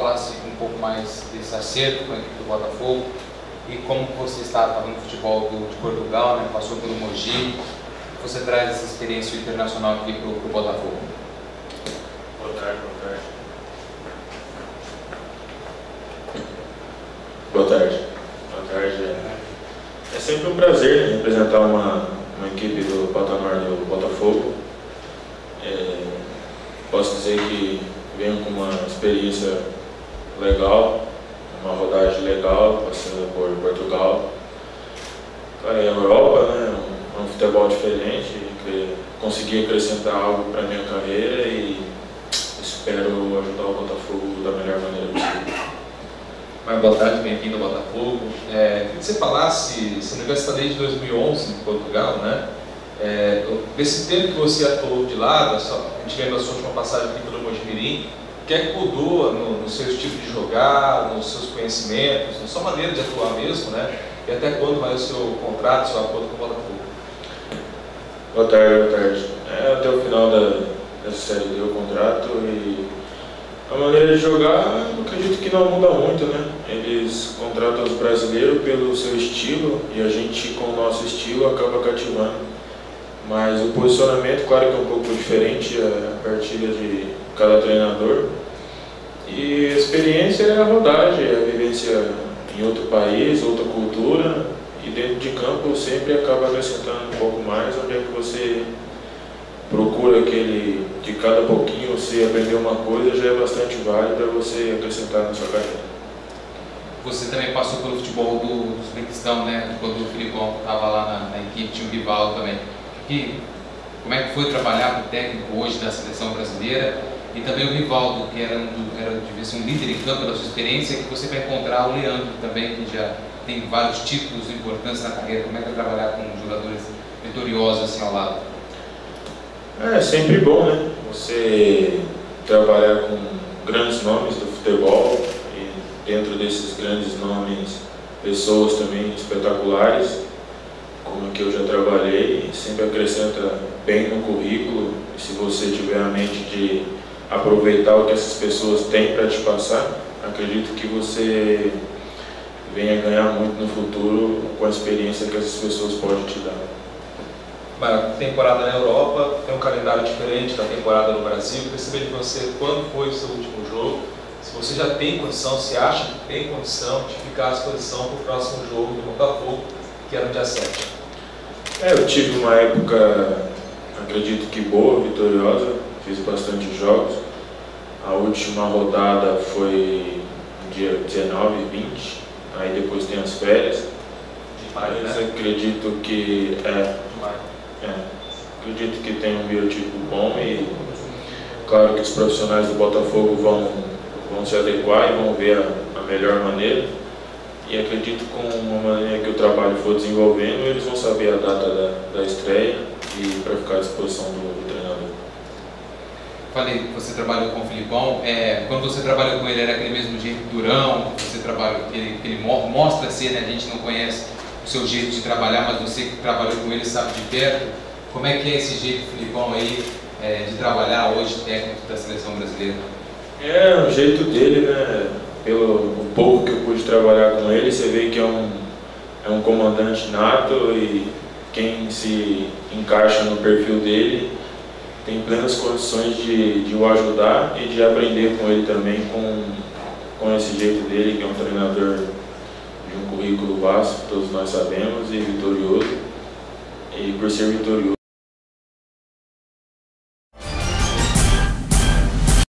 falasse um pouco mais desse acerto com a equipe do Botafogo e como você está no futebol de Portugal, né? Passou pelo Mogi, você traz essa experiência internacional aqui para o Botafogo. Boa tarde, boa tarde. Boa tarde. Boa tarde. É sempre um prazer, né, representar uma equipe do patamar do Botafogo. Posso dizer que venho com uma experiência legal, uma rodagem legal, passando por Portugal. Claro, é a Europa, né, um futebol diferente, que consegui acrescentar algo para a minha carreira e espero ajudar o Botafogo da melhor maneira possível. Mas boa tarde, bem-vindo ao Botafogo. Queria que você falasse, você não está desde 2011 em Portugal, né? Desse tempo que você atuou de lado, a gente lembra a sua última passagem aqui pelo Mojimirim, o que é que mudou no seu estilo de jogar, nos seus conhecimentos, na sua maneira de atuar mesmo, né? E até quando vai o seu contrato, o seu acordo com o Botafogo? Boa tarde, boa tarde. Até o final dessa série D o contrato e a maneira de jogar, eu acredito que não muda muito, né? Eles contratam os brasileiros pelo seu estilo e a gente, com o nosso estilo, acaba cativando. Mas o posicionamento, claro que é um pouco diferente a partir de cada treinador. E a experiência é a rodagem, é a vivência em outro país, outra cultura. E dentro de campo sempre acaba acrescentando um pouco mais, onde é que você procura aquele, de cada pouquinho você aprender uma coisa, já é bastante válido para você acrescentar na sua carreira. Você também passou pelo futebol do Uzbequistão, né? Quando o Filipão estava lá na equipe, tinha o Rivaldo também. Como é que foi trabalhar com o técnico hoje da seleção brasileira e também o Rivaldo, que devia ser um líder em campo da sua experiência, que você vai encontrar o Leandro também, que já tem vários títulos importantes na carreira. Como é que é trabalhar com jogadores vitoriosos assim ao lado? É sempre bom, né? Você trabalhar com grandes nomes do futebol e dentro desses grandes nomes, pessoas também espetaculares, como que eu já trabalhei, sempre acrescenta bem no currículo. E se você tiver a mente de aproveitar o que essas pessoas têm para te passar, acredito que você venha ganhar muito no futuro com a experiência que essas pessoas podem te dar. A temporada na Europa tem um calendário diferente da temporada no Brasil. Queria saber de você quando foi o seu último jogo, se você já tem condição, se acha que tem condição de ficar à disposição para o próximo jogo do Botafogo, que era no dia 7. Eu tive uma época, acredito que boa, vitoriosa, fiz bastante jogos. A última rodada foi no dia 19 e 20, aí depois tem as férias. De maio, mas né? acredito que acredito que tem um biotipo bom e claro que os profissionais do Botafogo vão se adequar e vão ver a melhor maneira. E acredito que com uma maneira que o trabalho for desenvolvendo, eles vão saber a data da estreia e para ficar à disposição do treinador. Falei que você trabalhou com o Filipão. Quando você trabalhou com ele, era aquele mesmo jeito durão, que você trabalha, que ele mostra ser, né? A gente não conhece o seu jeito de trabalhar, mas você que trabalhou com ele sabe de perto. Como é que é esse jeito do Filipão aí de trabalhar hoje, técnico da seleção brasileira? É o jeito dele, né? Pelo pouco que eu pude trabalhar com ele, você vê que é um comandante nato e quem se encaixa no perfil dele tem plenas condições de o ajudar e de aprender com ele também com esse jeito dele, que é um treinador de um currículo vasto, todos nós sabemos, e vitorioso. E por ser vitorioso,